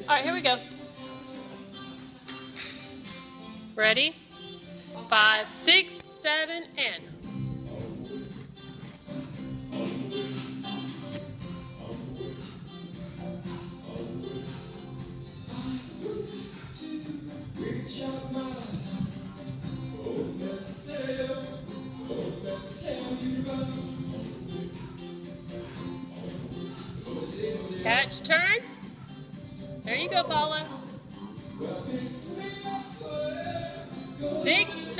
All right, here we go. Ready? 5, 6, 7, and. Catch, turn. There you go, Paula. 6,